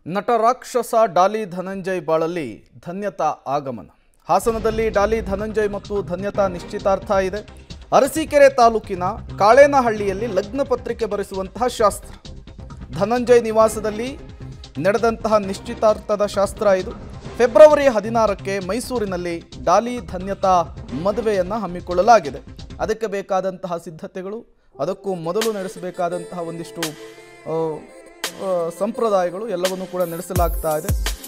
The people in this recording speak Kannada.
ನಟ ರಾಕ್ಷಸ ಡಾಲಿ ಧನಂಜಯ್ ಬಾಳಲ್ಲಿ ಧನ್ಯತಾ ಆಗಮನ. ಹಾಸನದಲ್ಲಿ ಡಾಲಿ ಧನಂಜಯ್ ಮತ್ತು ಧನ್ಯತಾ ನಿಶ್ಚಿತಾರ್ಥ ಇದೆ. ಅರಸೀಕೆರೆ ತಾಲೂಕಿನ ಕಾಳೇನಹಳ್ಳಿಯಲ್ಲಿ ಲಗ್ನ ಪತ್ರಿಕೆ ಬರೆಸುವಂತಹ ಶಾಸ್ತ್ರ. ಧನಂಜಯ್ ನಿವಾಸದಲ್ಲಿ ನಡೆದಂತಹ ನಿಶ್ಚಿತಾರ್ಥದ ಶಾಸ್ತ್ರ ಇದು. ಫೆಬ್ರವರಿ 16ಕ್ಕೆ ಮೈಸೂರಿನಲ್ಲಿ ಡಾಲಿ ಧನ್ಯತಾ ಮದುವೆಯನ್ನು ಹಮ್ಮಿಕೊಳ್ಳಲಾಗಿದೆ. ಅದಕ್ಕೆ ಬೇಕಾದಂತಹ ಸಿದ್ಧತೆಗಳು, ಅದಕ್ಕೂ ಮೊದಲು ನಡೆಸಬೇಕಾದಂತಹ ಒಂದಿಷ್ಟು ಸಂಪ್ರದಾಯಗಳು ಎಲ್ಲವನ್ನೂ ಕೂಡ ನಡೆಸಲಾಗ್ತಾ ಇದೆ.